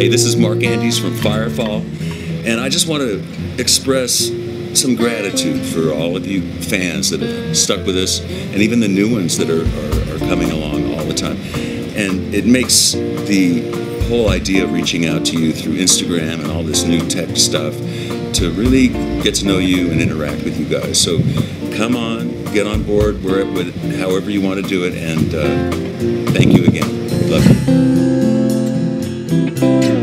Hey, this is Mark Andes from Firefall, and I just want to express some gratitude for all of you fans that have stuck with us, and even the new ones that are coming along all the time. And it makes the whole idea of reaching out to you through Instagram and all this new tech stuff to really get to know you and interact with you guys. So come on, get on board however you want to do it, and thank you again. Love you.